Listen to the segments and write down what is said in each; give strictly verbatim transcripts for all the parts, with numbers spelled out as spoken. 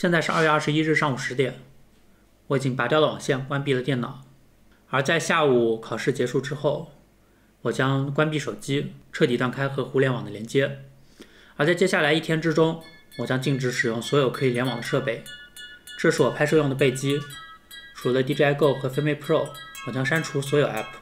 现在是二月二十一日上午十点，我已经拔掉了网线，关闭了电脑。而在下午考试结束之后，我将关闭手机，彻底断开和互联网的连接。而在接下来一天之中，我将禁止使用所有可以联网的设备。这是我拍摄用的备机，除了 D J I Go 和 Filmate Pro， 我将删除所有 App。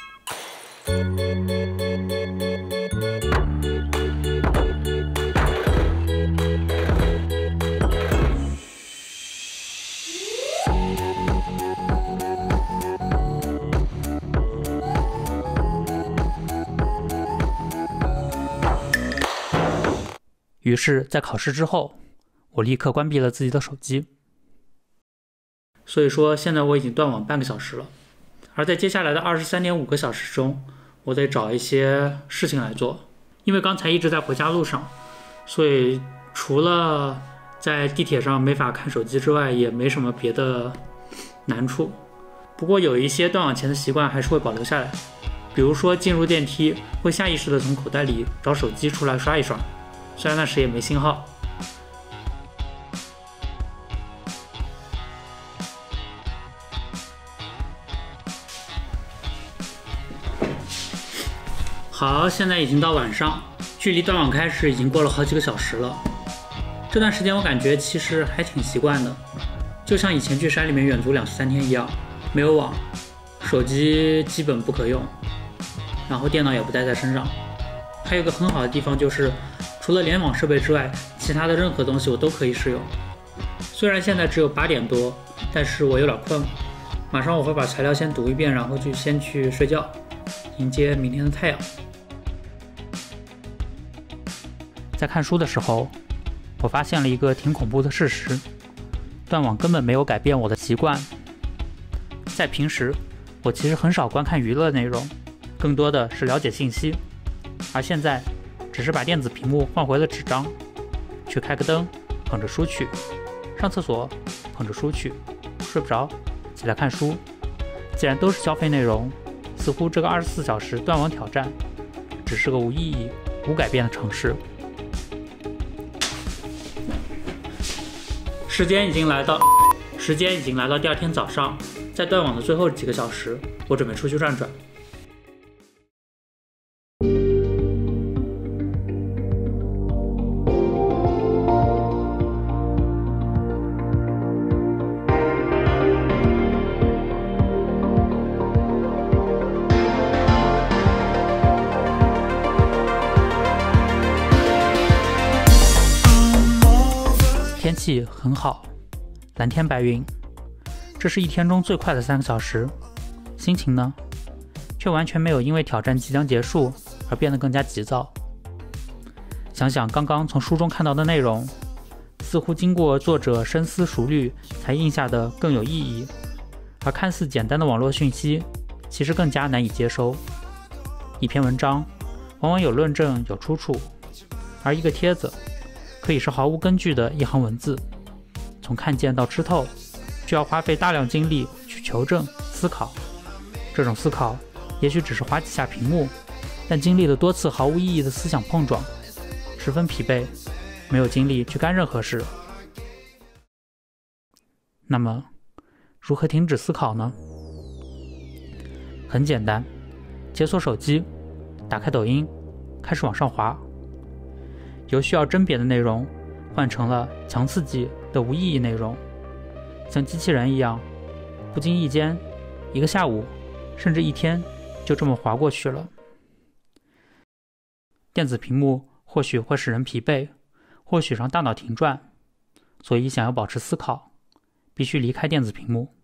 于是，在考试之后，我立刻关闭了自己的手机。所以说，现在我已经断网半个小时了。而在接下来的二十三点五个小时中，我得找一些事情来做。因为刚才一直在回家路上，所以除了在地铁上没法看手机之外，也没什么别的难处。不过有一些断网前的习惯还是会保留下来，比如说进入电梯会下意识的从口袋里找手机出来刷一刷，虽然那时也没信号。好，现在已经到晚上，距离断网开始已经过了好几个小时了。这段时间我感觉其实还挺习惯的，就像以前去山里面远足两三天一样，没有网，手机基本不可用，然后电脑也不带在身上。还有个很好的地方就是，除了联网设备之外，其他的任何东西我都可以使用。虽然现在只有八点多，但是我有点困了，马上我会把材料先读一遍，然后就先去睡觉，迎接明天的太阳。在看书的时候，我发现了一个挺恐怖的事实：断网根本没有改变我的习惯。在平时，我其实很少观看娱乐内容，更多的是了解信息。而现在，只是把电子屏幕换回了纸张，去开个灯，捧着书去；上厕所，捧着书去；睡不着，起来看书。既然都是消费内容，似乎这个二十四小时断网挑战，只是个无意义、无改变的尝试。时间已经来到，时间已经来到第二天早上，在断网的最后几个小时，我准备出去转转。天气很好，蓝天白云，这是一天中最快的三个小时。心情呢，却完全没有因为挑战即将结束而变得更加急躁。想想刚刚从书中看到的内容，似乎经过作者深思熟虑才印下的更有意义，而看似简单的网络讯息，其实更加难以接收。一篇文章往往有论证有出处，而一个帖子可以是毫无根据的一行文字，从看见到吃透，就要花费大量精力去求证、思考。这种思考也许只是划几下屏幕，但经历了多次毫无意义的思想碰撞，十分疲惫，没有精力去干任何事。那么，如何停止思考呢？很简单，解锁手机，打开抖音，开始往上滑。由需要甄别的内容换成了强刺激的无意义内容，像机器人一样，不经意间，一个下午甚至一天就这么滑过去了。电子屏幕或许会使人疲惫，或许让大脑停转，所以想要保持思考，必须离开电子屏幕。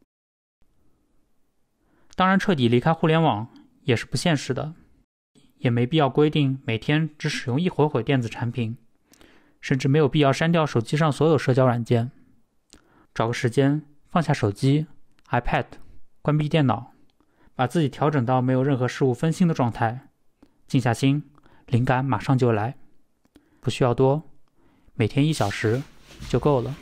当然，彻底离开互联网也是不现实的，也没必要规定每天只使用一会会电子产品，甚至没有必要删掉手机上所有社交软件。找个时间放下手机、iPad， 关闭电脑，把自己调整到没有任何事物分心的状态，静下心，灵感马上就来。不需要多，每天一小时就够了。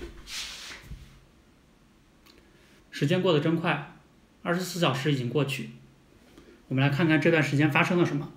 时间过得真快，二十四小时已经过去。我们来看看这段时间发生了什么。